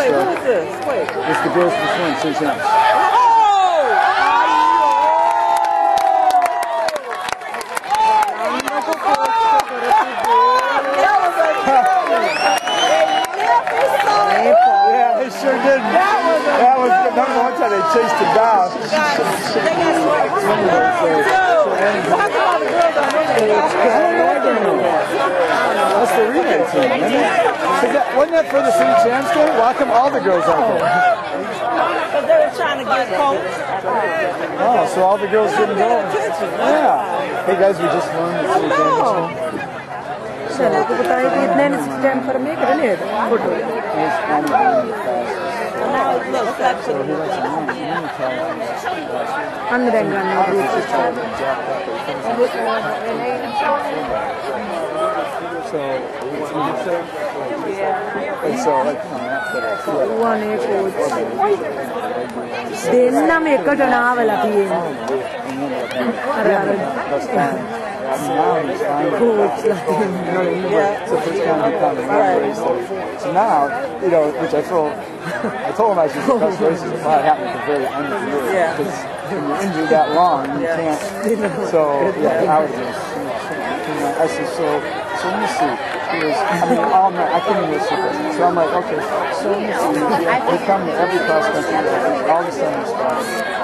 Wait, what is this? Wait. It's the girls for swim, St. James. Yeah, they sure did. That was good. Number one time they chased it down. That's the relay team, isn't it? Wasn't that for the St. James game? Why come all the girls out there? Because they were trying to get coached. Oh, so all the girls didn't go? Yeah. Hey guys, we just learned the St. James. Aku बताया कि इतने time पर मैं कर ले photo अंदर देना में एक जना वाला भी है Coach, so now, you know, which I told him I should discuss races if I happened at the very end of the year. Because when you're injured that long, you can't. So, yeah, I was just, I said, so let me see. He was, I mean, all night, I couldn't even sleep. So I'm like, okay, so let me see. We come to every cross country, all the same stuff.